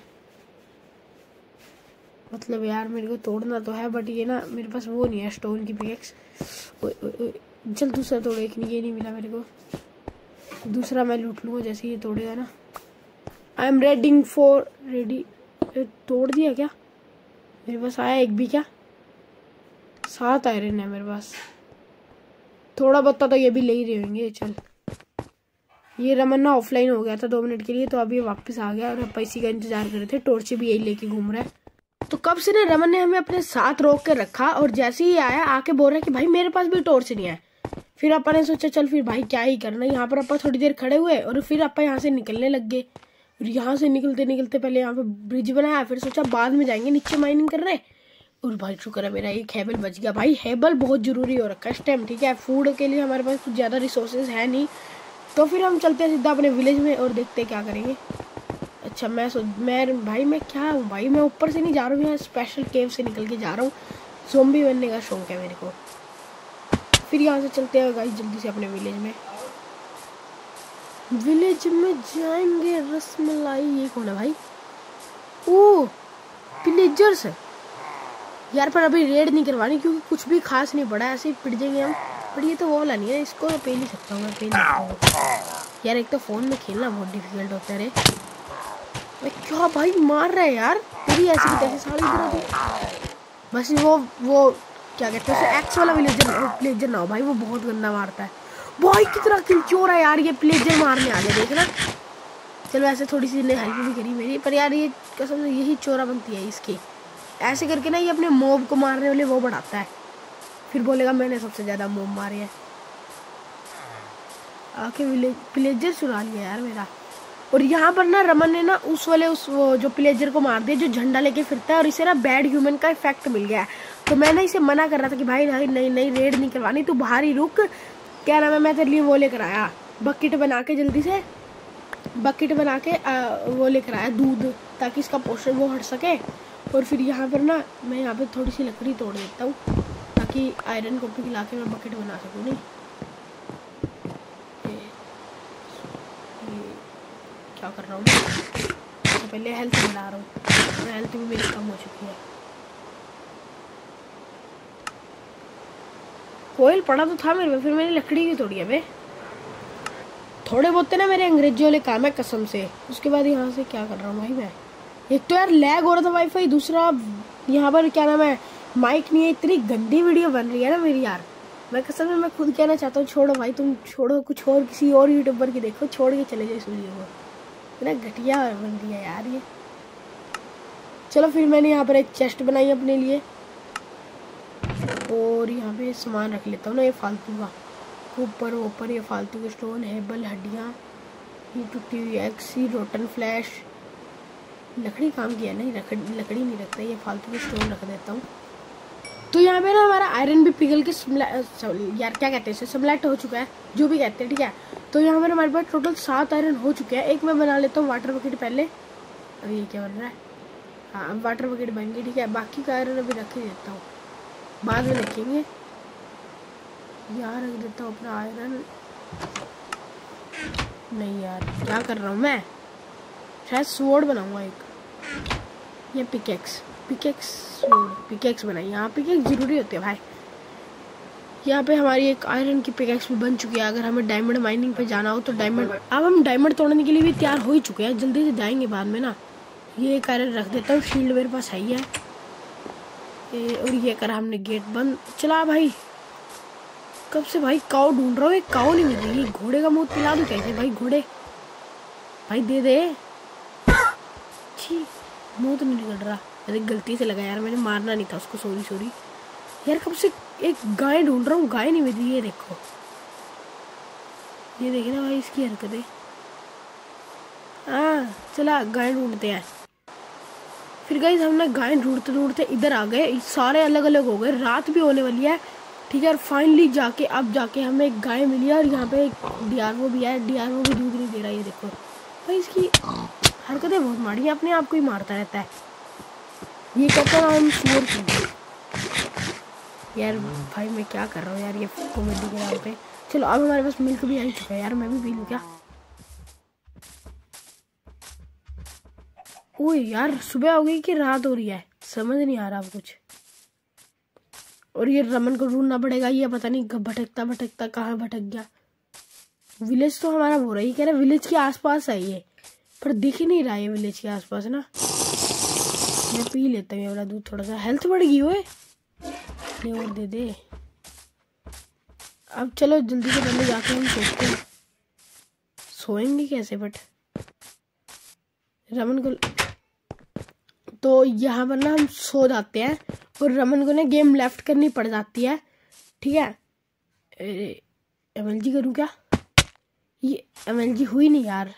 मतलब यार मेरे को तोड़ना तो है, बट ये ना मेरे पास वो नहीं है स्टोन की पिकेक्स। चल दूसरा तोड़। एक नहीं, ये नहीं मिला मेरे को। दूसरा मैं लूट लूंगा जैसे ये तोड़ेगा ना। I am reading for ready. तोड़ दिया क्या? मेरे पास आया एक भी क्या? सात आयरन है मेरे पास। थोड़ा बहुत तो ये भी ले ही रहे होंगे। चल ये रमन ना ऑफलाइन हो गया था दो मिनट के लिए, तो अभी वापस आ गया और अब इसी का इंतजार कर रहे थे। टॉर्च भी यही लेके घूम रहा है। तो कब से ना रमन ने हमें अपने साथ रोक कर रखा, और जैसे ही आया आके बोल रहा है कि भाई मेरे पास भी टॉर्च नहीं है। फिर अपन ने सोचा चल फिर भाई क्या ही करना। यहाँ पर अपन थोड़ी देर खड़े हुए और फिर अपन यहाँ से निकलने लग गए। और यहाँ से निकलते निकलते पहले यहाँ पे ब्रिज बनाया, फिर सोचा बाद में जाएंगे नीचे माइनिंग कर रहे। और भाई शुक्र है मेरा एक हेबल बच गया। भाई हेबल बहुत जरूरी हो रखा है इस टाइम, ठीक है। फूड के लिए हमारे पास कुछ ज्यादा रिसोर्सेज है नहीं, तो फिर हम चलते हैं सीधा अपने विलेज में और देखते हैं क्या करेंगे। अच्छा मैं सो मैं भाई मैं क्या हूँ भाई, मैं ऊपर से नहीं जा रहा हूँ, यहाँ स्पेशल केव से निकल के जा रहा हूँ। ज़ॉम्बी बनने का शौक है मेरे को। फिर यहाँ से चलते हैं गाइस जल्दी से अपने विलेज में। विलेज में जाएंगे। रसमलाई ये कौन है भाई? ओह विलेजर्स यार। पर अभी रेड नहीं करवानी क्योंकि कुछ भी खास नहीं पड़ा, ऐसे ही पिट जाएंगे हम। पर ये तो वो वाला नहीं है, इसको तो पे नहीं सकता हूँ मैं। पे नहीं सकता हूँ यार, एक तो फोन में खेलना बहुत डिफिकल्ट होता है। रे मैं क्या भाई मार रहा है यार, तेरी ऐसी की तैसी सारी इधर। बस वो वो क्या कहते हैं एक्स वाला विलेजर प्लेजर ना हो भाई, वो बहुत गंदा मारता है भाई। कितना किलचोर है यार ये, प्लेजर मारने आ गया देखना। चलो ऐसे थोड़ी सी हेल्प भी करी मेरी, पर यार ये कसम से यही चोरा बनती है इसकी। ऐसे करके ना ये अपने मॉब को मारने वाले वो बढ़ाता है, फिर बोलेगा मैंने सबसे ज्यादा मॉब मारे है। आके विलेज प्लेजर चुरा लिया यार मेरा। और यहाँ पर ना रमन ने ना उस वाले उस वो जो प्लेजर को मार दिया जो झंडा लेके फिरता है, और इसे ना बैड ह्यूमन का इफेक्ट मिल गया है। तो मैंने इसे मना कर रहा था कि भाई नहीं नहीं नहीं रेड नहीं करवानी, तू बाहर ही रुक। क्या नाम है, मैं तेरे लिए वो लेकर आया बकेट बना के, जल्दी से बकेट बना के आ, वो लेकर आया दूध, ताकि इसका पोषण वो हट सके। और फिर यहाँ पर ना मैं यहाँ पे थोड़ी सी लकड़ी तोड़ देता हूँ ताकि आयरन को पिघला के मैं बकेट बना सकूँ। नहीं ये, ये क्या कर रहा हूँ तो पहले हेल्थ बढ़ा रहा हूँ, हेल्थ भी मेरी कम हो चुकी है। कोयल पड़ा तो था मेरे में, फिर मैंने लकड़ी की तोड़ी है बे। थोड़े बहुत ना मेरे अंग्रेजी वाले काम है कसम से। उसके बाद यहाँ से क्या कर रहा हूँ भाई मैं, एक तो यार लैग हो रहा था वाईफाई, दूसरा यहाँ पर क्या नाम है माइक नहीं है। इतनी गंदी वीडियो बन रही है ना मेरी यार, मैं कसम में मैं खुद कहना चाहता हूँ छोड़ो भाई, तुम छोड़ो, कुछ और किसी और यूट्यूबर की देखो, छोड़ के चले जाओ इस वीडियो को। इतना घटिया बन रही है यार ये। चलो फिर मैंने यहाँ पर एक चेस्ट बनाई अपने लिए, और यहाँ पे सामान रख लेता हूँ ना ये फालतू का। ऊपर ऊपर ये फालतू के स्टोन, हेबल, हड्डियाँ, ये टूटी हुई एक्स, रोटन फ्लैश, लकड़ी काम किया नहीं, लकड़ी नहीं रखता, ये फालतू के स्टोन रख देता हूँ। तो यहाँ पे ना हमारा आयरन भी पिघल के यार क्या कहते हैं सबलेट हो चुका है, जो भी कहते हैं, ठीक है। तो यहाँ पर हमारे पास टोटल सात आयरन हो चुके हैं। एक मैं बना लेता हूँ वाटर बकेट पहले। अब ये क्या बन रहा है, हाँ अब वाटर बकेट बन गई, ठीक है। बाकी का आयरन अभी रख ही देता हूँ, बाद में रखेंगे। यहाँ रख देता हूँ अपना आयरन। नहीं यार क्या कर रहा हूँ मैं, शायद स्वॉर्ड बनाऊंगा एक, या पिकेक्स पिकेक्स स्वॉर्ड पिकेक्स बनाई। यहाँ पिकेक्स जरूरी होती है भाई। यहाँ पे हमारी एक आयरन की पिकेक्स भी बन चुकी है। अगर हमें डायमंड माइनिंग पे जाना हो तो डायमंड, अब हम डायमंड तोड़ने के लिए भी तैयार हो ही चुके हैं, जल्दी से जाएंगे बाद में ना। ये एक आयरन रख देता हूँ, शील्ड मेरे पास है ही है। ए, और ये करा हमने गेट बंद। चला भाई, कब से भाई काऊ ढूंढ रहा हूँ, एक काऊ नहीं मिल रही। घोड़े का मुंह पिला दूं कैसे भाई, घोड़े भाई दे दे। छी, मुंह तो नहीं निकल रहा। अरे गलती से लगा यार, मैंने मारना नहीं था उसको, सॉरी सॉरी यार। कब से एक गाय ढूंढ रहा हूँ, गाय नहीं मिली। ये देखो, ये देखे ना भाई इसकी हरकतें। हाँ चला गाय ढूंढते हैं। फिर गाइस हम ना गाय ढूंढते ढूंढते इधर आ गए, सारे अलग अलग हो गए, रात भी होने वाली है। ठीक है, और फाइनली जाके अब जाके हमें एक गाय मिली है, और यहाँ पे एक डीआरओ भी है। डीआरओ भी दूध नहीं दे रहा, ये देखो भाई इसकी हरकतें बहुत माड़ी है, अपने आप को ही मारता रहता है। ये कहता है हम सुअर की। यार भाई मैं क्या कर रहा हूँ यार, ये कॉमेडी के नाम पे। चलो अब हमारे पास मिल्क भी आ चुका है यार, मैं भी पी लूँ क्या? ओए यार सुबह हो गई कि रात हो रही है, समझ नहीं आ रहा अब कुछ। और ये रमन को ढूंढना पड़ेगा, ये पता नहीं भटकता भटकता कहाँ भटक गया। विलेज तो हमारा हो रहा है, कह रहा विलेज के आसपास है ये, पर दिख ही नहीं रहा है विलेज के आसपास ना। मैं पी लेता हूँ ये वाला दूध, थोड़ा सा हेल्थ बढ़ गई। ओए ये और दे दे। अब चलो जल्दी से पहले जाके हम सोचते हैं, सोएंगे कैसे? बट रमन को तो यहाँ पर ना हम सो जाते हैं, और रमन को ना गेम लेफ्ट करनी पड़ जाती है। ठीक है, एमएलजी करूँ क्या? ये एमएलजी हुई नहीं यार।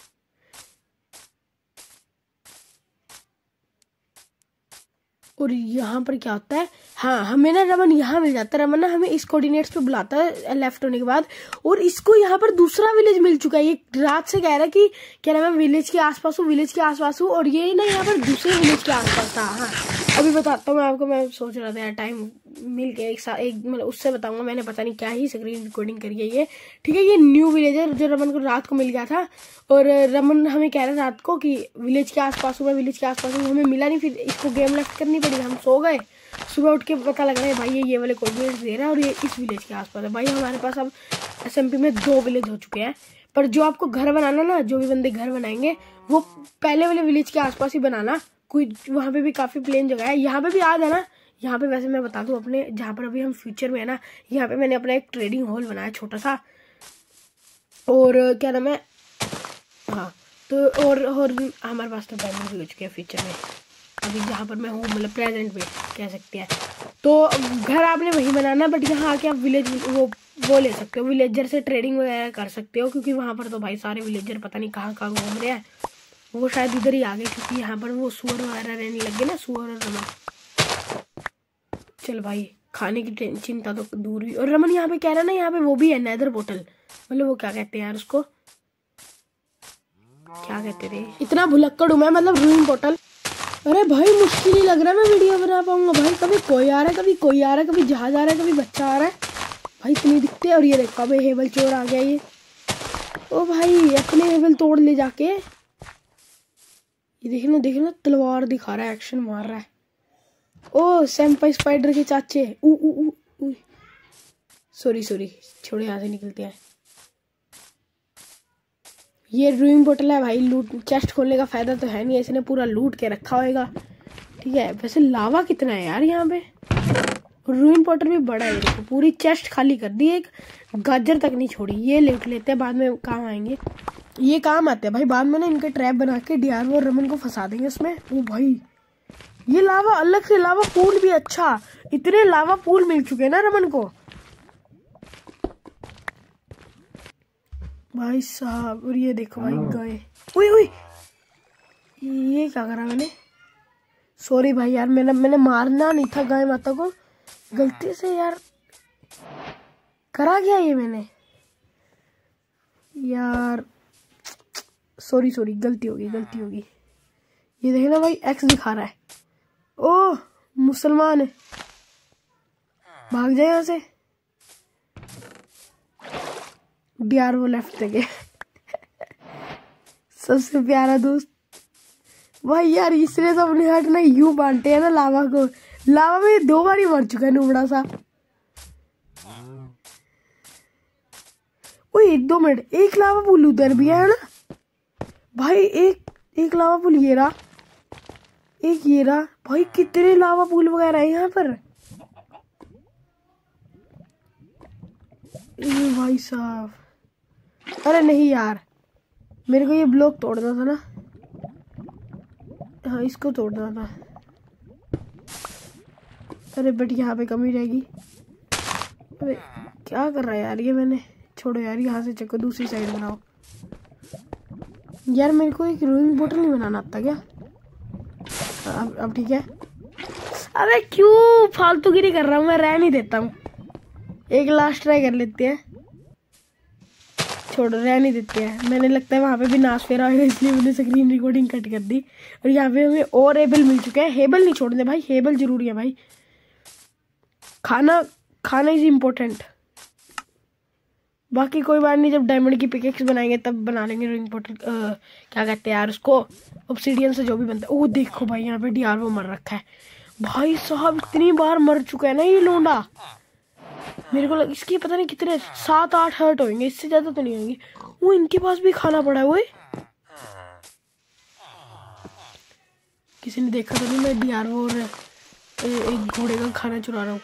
और यहाँ पर क्या होता है, हाँ हमें ना रमन यहाँ मिल जाता है। रमन ना हमें इस कोऑर्डिनेट्स पे बुलाता है लेफ्ट होने के बाद, और इसको यहाँ पर दूसरा विलेज मिल चुका है। ये रात से कह रहा है कि क्या नाम है, विलेज के आसपास हूँ, विलेज के आसपास हूँ, और ये ना यहाँ पर दूसरे विलेज के आसपास था। हाँ अभी बताता हूँ मैं आपको। मैं सोच रहा था यार टाइम मिल के एक साथ एक मतलब उससे बताऊंगा। मैंने पता नहीं क्या ही स्क्रीन रिकॉर्डिंग करी है ये। ठीक है, ये न्यू विलेज है जो रमन को रात को मिल गया था, और रमन हमें कह रहा था रात को कि विलेज के आसपास हूँ मैं, विलेज के आसपास हूँ। हमें मिला नहीं, फिर इसको गेम लेफ्ट करनी पड़ी, हम सो गए। सुबह उठ के पता लग रहा है भाई ये ये वाले कोऑर्डिनेट्स दे रहा है, और ये इस विलेज के आसपास है। भाई हमारे पास अब एसएमपी में दो विलेज हो चुके हैं। पर जो आपको घर बनाना ना, जो भी बंदे घर बनाएंगे वो पहले वाले विलेज के आसपास ही बनाना। कोई वहाँ पे भी काफी प्लेन जगह है, यहाँ पे भी आ जाना। यहाँ पे वैसे मैं बता दूं, अपने जहाँ पर अभी हम फ्यूचर में है ना, यहाँ पे मैंने अपना एक ट्रेडिंग हॉल बनाया छोटा सा। और क्या नाम है, हाँ तो और और हमारे पास तो डायमंड भी हो चुके हैं फ्यूचर में, अभी जहाँ पर मैं हूँ मतलब प्रेजेंट में कह सकते हैं। तो घर आपने वहीं बनाना, बट यहाँ आके आप विलेज वो वो ले सकते हो, विलेजर से ट्रेडिंग वगैरह कर सकते हो, क्योंकि वहाँ पर तो भाई सारे विलेजर पता नहीं कहाँ कहाँ घूम रहे हैं। वो शायद इधर ही आ गए, क्योंकि यहाँ पर वो सुअर वगैरह रहने लग गए ना, सुअर और रमन। चल भाई खाने की चिंता तो दूर हुई। और रमन यहाँ पे कह रहा है ना, यहाँ पे वो भी है नेदर बोतल, मतलब वो क्या कहते हैं यार उसको, क्या कहते थे, इतना भुलक्कड़ हूँ मैं, मतलब रूइन बोतल। अरे भाई मुश्किल ही लग रहा है मैं वीडियो बना पाऊंगा भाई। कभी कोई आ रहा है, कभी कोई आ रहा है, कभी जहाज आ रहा है, कभी बच्चा आ रहा है भाई, इतनी दिखते हैं। और ये देखो भाई हेबल चोर आ गया ये। ओ भाई अपने हेबल तोड़ ले जाके। ये देखना देखना तलवार दिखा रहा है, एक्शन मार रहा है। ओ सेम्पाई स्पाइडर के चाचे। ऊ ऊ ऊ सॉरी सॉरी छोड़े, यहाँ से निकलते हैं। ये रूइंग बोतल है भाई, लूट चेस्ट खोलने का फायदा तो है नहीं, इसने पूरा लूट के रखा होगा। ठीक है, वैसे लावा कितना है यार यहाँ पे। रूइन बोतल भी बड़ा है, देखो पूरी चेस्ट खाली कर दी, एक गाजर तक नहीं छोड़ी। ये लूट लेते हैं, बाद में काम आएंगे, ये काम आते हैं भाई बाद में ना। इनके ट्रैप बना के डीआरओ और रमन को फंसा देंगे उसमें। ओ भाई ये लावा अलग से लावा पूल भी, अच्छा इतने लावा पूल मिल चुके हैं ना रमन को भाई साहब। और ये देखो भाई गाय, ओए ओए ये क्या करा मैंने, सॉरी भाई यार, मैंने मैंने मारना नहीं था गाय माता को, गलती से यार करा गया ये मैंने यार, सॉरी सॉरी गलती होगी गलती होगी। ये देखना भाई एक्स दिखा रहा है, ओह मुसलमान है, भाग जाए यहाँ से। बिहार वो लेफ्ट गए सबसे प्यारा दोस्त भाई यार, इसलिए तो अपने हाथ ना यूं बांटते हैं ना लावा को। लावा में दो बार ही मर चुका है नुबड़ा सा। ओए दो मिनट, एक लावा पुल उधर भी है ना भाई, एक एक लावा पुल ये रहा, एक ये रहा भाई। कितने लावा पुल वगैरह है यहाँ पर भाई साहब। अरे नहीं यार, मेरे को ये ब्लॉक तोड़ना था ना। हाँ इसको तोड़ना था। अरे बट यहाँ पे कमी रहेगी। अरे क्या कर रहा है यार ये, मैंने छोड़ो यार, यहाँ से चक्को दूसरी साइड बनाओ। यार मेरे को एक रोइंग बोटल नहीं बनाना आता क्या? अब अब ठीक है। अरे क्यों फालतूगिरी कर रहा हूँ मैं, रह नहीं देता हूँ। एक लास्ट ट्राई कर लेते हैं, छोड़ रह नहीं देते हैं। मैंने लगता है वहाँ पे भी नाश फेरा होगा, इसलिए मैंने स्क्रीन रिकॉर्डिंग कट कर दी। और यहाँ पे हमें और एबल मिल चुका है। हेबल नहीं छोड़ने भाई, हेबल जरूरी है भाई। खाना खाना इज इम्पोर्टेंट। बाकी कोई बात नहीं, जब डायमंड की पिकेक्स बनाएंगे तब बना लेंगे इम्पोर्टेंट। क्या कहते हैं यार उसको, ऑब्सीडियन से जो भी बनता है। ओह देखो भाई यहाँ पे डीआरओ मर रखा है। भाई साहब इतनी बार मर चुका है ना ये लोंडा। मेरे को लग, इसके पता नहीं कितने सात आठ हर्ट होंगे, इससे ज्यादा तो नहीं होंगे। वो इनके पास भी खाना पड़ा है। वो किसी ने देखा तो नहीं मैं डीआरओ और एक घोड़े का खाना चुरा रहा हूँ।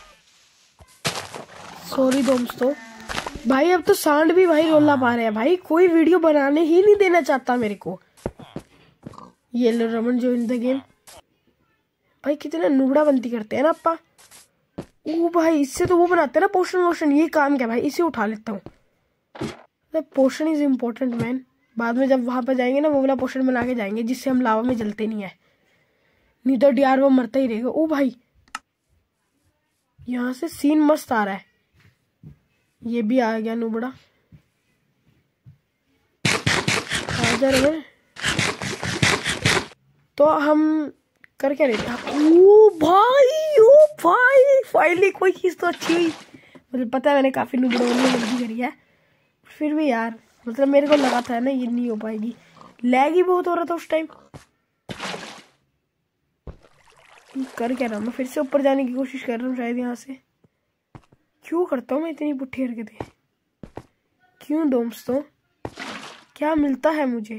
सॉरी दोस्तों। भाई अब तो सांड भी भाई रोला पा रहे हैं भाई, कोई वीडियो बनाने ही नहीं देना चाहता मेरे को। ये लो रमन जो इन द गेम। भाई कितना नुबड़ा बनती करते हैं ना अपा। ओ भाई इससे तो वो बनाते हैं ना पोशन वोशन। ये काम क्या भाई, इसे उठा लेता हूँ। Potion is important man. बाद में जब वहां पर जाएंगे ना वो वाला पोशन बना के जाएंगे जिससे हम लावा में जलते नहीं है, नहीं तो डीआर वो मरता ही रहेगा। ओ भाई यहाँ से सीन मस्त आ रहा है। ये भी आ गया नुबड़ा। आ तो हम कर क्या रहे थे? ओ भाई ओ भाई फाइनली कोई चीज तो अच्छी हुई। मतलब पता है मैंने काफी नुबड़ों में गलती करी है, फिर भी यार मतलब मेरे को लगा था ना ये नहीं हो पाएगी। लैग ही बहुत हो रहा था उस टाइम। कर क्या रहा हूँ मैं, फिर से ऊपर जाने की कोशिश कर रहा हूँ शायद। यहाँ से क्यों करता हूँ मैं इतनी पुट्ठी हरकतें? क्यों दोस्तों, क्या मिलता है मुझे?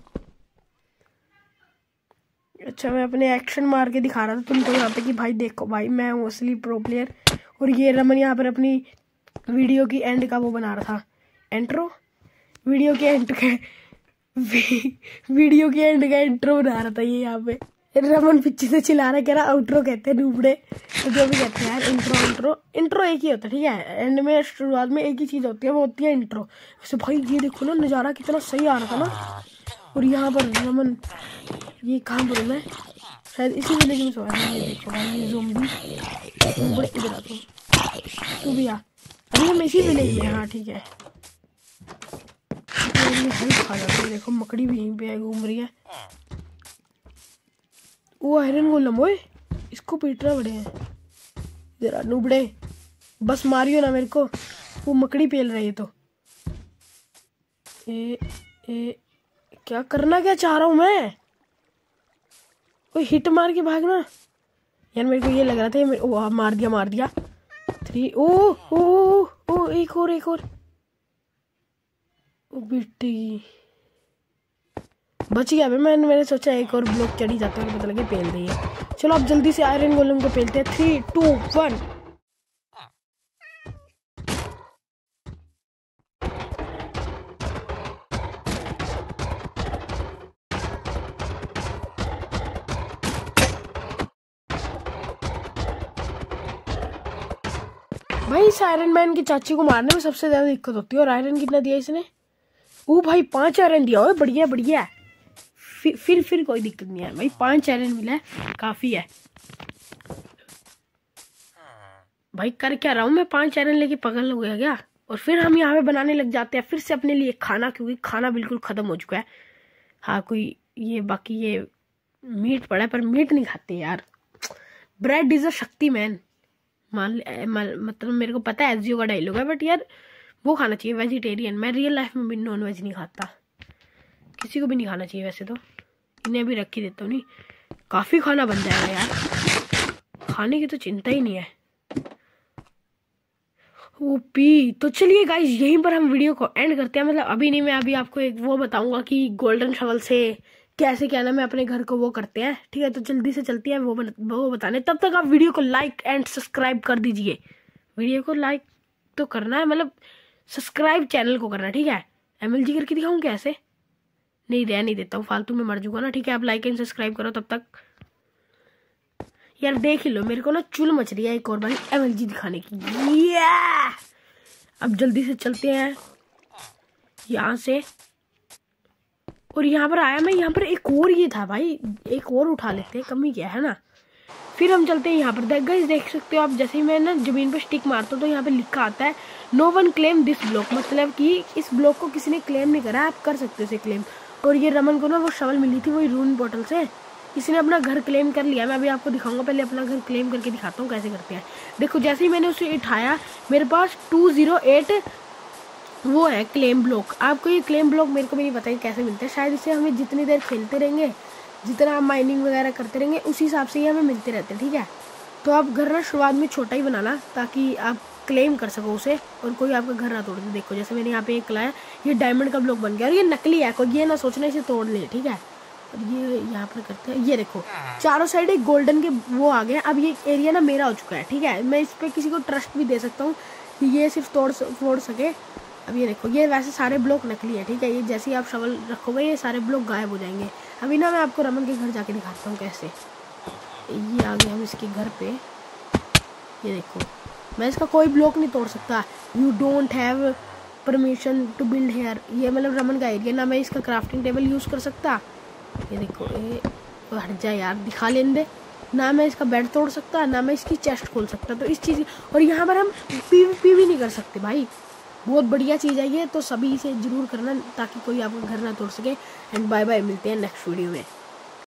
अच्छा मैं अपने एक्शन मार के दिखा रहा था तुमको यहाँ पे कि भाई देखो भाई मैं हूँ असली प्रो प्लेयर। और ये रमन यहाँ पर अपनी वीडियो की एंड का वो बना रहा था, एंट्रो। वीडियो के एंड का वीडियो के एंड का एंट्रो बना रहा था ये यहाँ पे। रमन पीछे से चिल्ला रहा, कह रहा आउट्रो कहते हैं नूबड़े, तो जो भी कहते हैं यार। इंट्रो इंट्रो इंट्रो एक ही होता है, ठीक है। एंड में शुरुआत में एक ही चीज होती है, वो होती है इंट्रो। वैसे भाई ये देखो ना नज़ारा कितना सही आ रहा था ना। और यहाँ पर रमन, ये कहाँ पर मैं शायद इसी विलेज में सोया था। ये देखो भाई ये ज़ोंबी बड़े इधर आ, तू तू भी आ। अभी हम इसी विलेज में, हाँ ठीक है। हेल्प खा जाती है। देखो मकड़ी भी यहीं पे घूम रही है। वो आयरन गोलम, ओए इसको पीटना बड़े हैं जरा नुबड़े, बस मारियो ना मेरे को। वो मकड़ी पेल रही है तो ए, ए, क्या करना क्या चाह रहा हूँ मैं? कोई हिट मार के भागना यार। मेरे को ये लग रहा था ये, ओ मार दिया मार दिया। थ्री ओ ओ ओ, ओ एक और एक और। ओ बेटी बच गया। मैंने मैंने सोचा एक और ब्लॉक चढ़ी जाता है, पता लगे पेल रही है। चलो अब जल्दी से आयरन गोलम को पेलते हैं। Three two one. भाई इस आयरन मैन की चाची को मारने में सबसे ज्यादा दिक्कत होती है। और आयरन कितना दिया इसने? ओ भाई पांच आयरन दिया। बढ़िया बढ़िया। फिर फिर फिर कोई दिक्कत नहीं है भाई, पांच आयरन मिला है काफी है भाई। कर क्या रहा हूँ मैं, पांच आयरन लेके पगल हो गया क्या? और फिर हम यहाँ पे बनाने लग जाते हैं फिर से अपने लिए खाना, क्योंकि खाना बिल्कुल खत्म हो चुका है। हाँ कोई ये बाकी ये मीट पड़ा है, पर मीट नहीं खाते यार। ब्रेड इज अ शक्ति मैन। मान मतलब मेरे को पता है एसजीओ का डायलॉग है, बट यार वो खाना चाहिए वेजिटेरियन। मैं रियल लाइफ में भी नॉन वेज नहीं खाता, किसी को भी नहीं खाना चाहिए वैसे तो। इन्हें भी रख ही देता हूँ। नहीं काफी खाना बन जाएगा यार, खाने की तो चिंता ही नहीं है। ओपी तो चलिए गाइस यहीं पर हम वीडियो को एंड करते हैं। मतलब अभी नहीं, मैं अभी आपको एक वो बताऊंगा कि गोल्डन शवल से कैसे क्या ना मैं अपने घर को वो करते हैं, ठीक है। तो जल्दी से चलती है वो वो बताने। तब तक आप वीडियो को लाइक एंड सब्सक्राइब कर दीजिए। वीडियो को लाइक तो करना है, मतलब सब्सक्राइब चैनल को करना है, ठीक है। एमएलजी करके दिखाऊं कैसे? नहीं रह नहीं देता हूँ, फालतू में मर जाऊंगा ना। ठीक है, आप लाइक एंड सब्सक्राइब करो तब तक। यार देख ही लो, मेरे को ना चुल मच रही है एक और बारी एमएलजी दिखाने की। ये अब जल्दी से चलते हैं यहाँ से। और यहाँ पर आया मैं, यहाँ पर एक और ये था भाई, एक और उठा लेते हैं, कमी क्या है ना। फिर हम चलते हैं यहाँ पर। देख गाइस, देख सकते हो आप, जैसे ही मैं ना जमीन पर स्टिक मारता हूँ तो यहाँ पे लिखा आता है no one claim this block, मतलब कि इस ब्लॉक को किसी ने क्लेम नहीं करा, आप कर सकते हो इसे क्लेम। और ये रमन को ना वो शवल मिली थी वही रून बोतल से, इसने अपना घर क्लेम कर लिया। मैं अभी आपको दिखाऊंगा, पहले अपना घर क्लेम करके दिखाता हूँ कैसे करते हैं। देखो जैसे ही मैंने उसे उठाया, मेरे पास टू जीरो एट वो है क्लेम ब्लॉक। आपको ये क्लेम ब्लॉक मेरे को भी नहीं पता है कैसे मिलता है, शायद इसे हमें जितनी देर खेलते रहेंगे, जितना आप माइनिंग वगैरह करते रहेंगे, उसी हिसाब से ही हमें मिलते रहते हैं। ठीक है, तो आप घर ना शुरुआत में छोटा ही बनाना ताकि आप क्लेम कर सको उसे और कोई आपका घर ना तोड़ दे। देखो जैसे मैंने यहाँ पे एक लाया, ये डायमंड का ब्लॉक बन गया और ये नकली है, कोई ये ना सोचना इसे तोड़ ले। ठीक है, और ये यहाँ पर करते हैं, ये देखो चारों साइड एक गोल्डन के वो आ गए। अब ये एरिया ना मेरा हो चुका है। ठीक है, मैं इस पर किसी को ट्रस्ट भी दे सकता हूँ कि ये सिर्फ तोड़ फोड़ सके। अब ये देखो, ये वैसे सारे ब्लॉक नकली है। ठीक है, ये जैसे ही आप शवल रखोगे ये सारे ब्लॉक गायब हो जाएंगे। अभी ना मैं आपको रमन के घर जाके दिखाता हूँ कैसे। ये आ गए हम इसके घर पे, ये देखो मैं इसका कोई ब्लॉक नहीं तोड़ सकता। You don't have permission to build here, ये मतलब रमन का एरिया ना, मैं इसका क्राफ्टिंग टेबल यूज़ कर सकता। ये देखो, ये हट जाए यार, दिखा लेने दे ना। मैं इसका बेड तोड़ सकता ना मैं इसकी चेस्ट खोल सकता, तो इस चीज़। और यहाँ पर हम पीवीपी भी नहीं कर सकते भाई, बहुत बढ़िया चीज़ है ये, तो सभी इसे जरूर करना ताकि कोई आपका घर ना तोड़ सके। एंड बाय बाय, मिलते हैं नेक्स्ट वीडियो में।